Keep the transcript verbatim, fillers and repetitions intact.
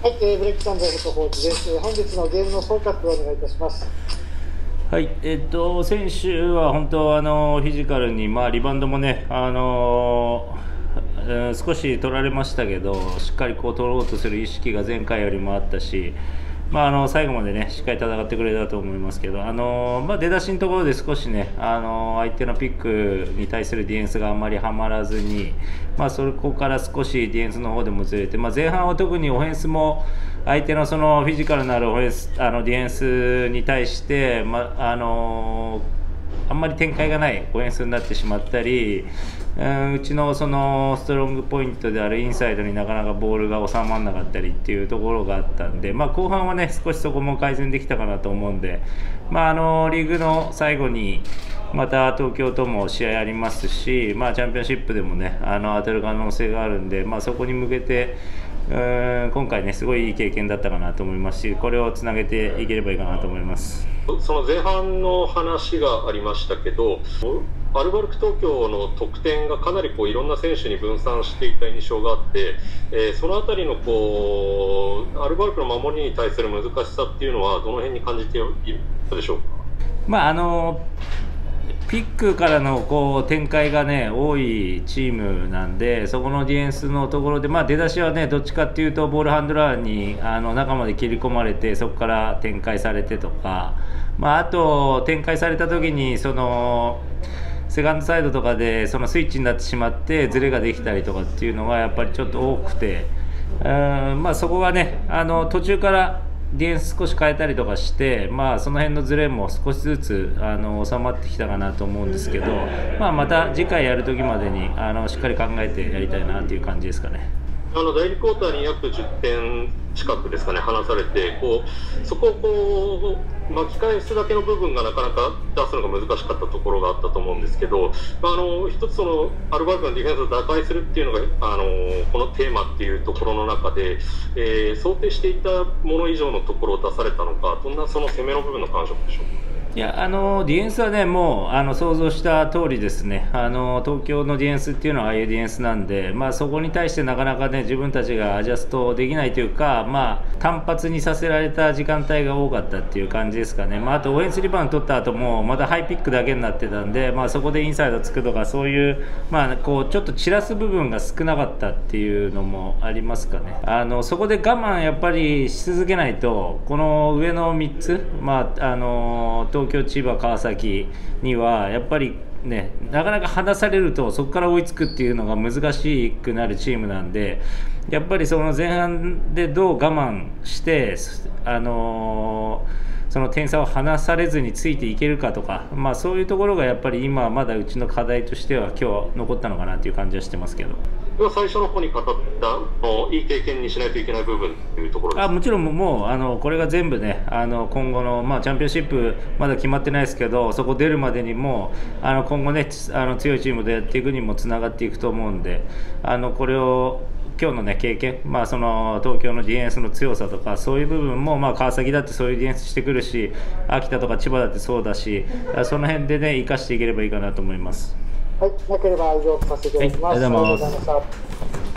はい、えー、ブレックサンダーヘッドコーチです。えー本日のゲームの総括をお願いいたします。 はい、えっと、選手は本当、あのフィジカルに、まあ、リバウンドもね、あのえー少し取られましたけど、しっかりこう取ろうとする意識が前回よりもあったし、まあ、あの最後までね、しっかり戦ってくれたと思いますけど、あのまあ、出だしのところで少しね、あの相手のピックに対するディフェンスがあんまりはまらずに、まあ、そこから少しディフェンスの方でもずれて、まあ、前半は特にオフェンスも相手のそのフィジカルのあるオフェンスあのディフェンスに対して、まああのあんまり展開がないオフェンスになってしまったり、うん、うちのそのストロングポイントであるインサイドになかなかボールが収まらなかったりっていうところがあったんで、まあ、後半はね少しそこも改善できたかなと思うんで、まあ、あのリーグの最後にまた東京とも試合ありますし、まあ、チャンピオンシップでもねあの当たる可能性があるんで、まあ、そこに向けてうん今回ねすごいいい経験だったかなと思いますし、これをつなげていければいいかなと思います。 その前半の話がありましたけど、アルバルク東京の得点がかなりこういろんな選手に分散していた印象があって、えー、そのあたりのこうアルバルクの守りに対する難しさっていうのはどの辺に感じているでしょうか。 まああのピックからのこう展開が、ね、多いチームなんで、そこのディフェンスのところで、まあ、出だしは、ね、どっちかっていうとボールハンドラーにあの中まで切り込まれてそこから展開されてとか、まあ、あと展開された時にそのセカンドサイドとかでそのスイッチになってしまってズレができたりとかっていうのがやっぱりちょっと多くて、うん、まあ、そこがねあの途中からディフェンス少し変えたりとかして、まあ、その辺のズレも少しずつあの収まってきたかなと思うんですけど、まあ、また次回やる時までにあのしっかり考えてやりたいなという感じですかね。 あのだいにクォーターに約じゅってん近くですかね、離されて、こうそこをこう巻き返すだけの部分がなかなか出すのが難しかったところがあったと思うんですけど、あの一つそのアルバルクのディフェンスを打開するっていうのがあのこのテーマっていうところの中で、えー、想定していたもの以上のところを出されたのか、どんなその攻めの部分の感触でしょうか。 いやあのディフェンスはねもうあの想像した通りですね、あの東京のディフェンスっていうのはああいうディフェンスなんで、まあ、そこに対してなかなかね自分たちがアジャストできないというか、まあ、単発にさせられた時間帯が多かったっていう感じですかね。まあ、あとオフェンスリバウンド取った後もまたハイピックだけになってたんで、まあ、そこでインサイドつくとかそういう、まあ、こうちょっと散らす部分が少なかったっていうのもありますかね。あのそこで我慢やっぱりし続けないとこの上のみっつ、まあ、あの東京、千葉、川崎にはやっぱりねなかなか離されるとそこから追いつくっていうのが難しくなるチームなんで、やっぱりその前半でどう我慢してあのその点差を離されずについていけるかとか、まあ、そういうところがやっぱり今まだうちの課題としては今日残ったのかなという感じはしてますけど。 最初の方に語ったいい経験にしないといけない部分というところです。 あもちろんもうあのこれが全部ねあの今後の、まあ、チャンピオンシップまだ決まってないですけど、そこ出るまでにもあの今後ねあの強いチームでやっていくにもつながっていくと思うんで、あのこれを今日の、ね、経験、まあ、その東京のディフェンスの強さとかそういう部分も、まあ、川崎だってそういうディフェンスしてくるし、秋田とか千葉だってそうだし、その辺でね生かしていければいいかなと思います。 はい、なければ以上とさせていただきます。 はい、ありがとうございます。 ありがとうございました。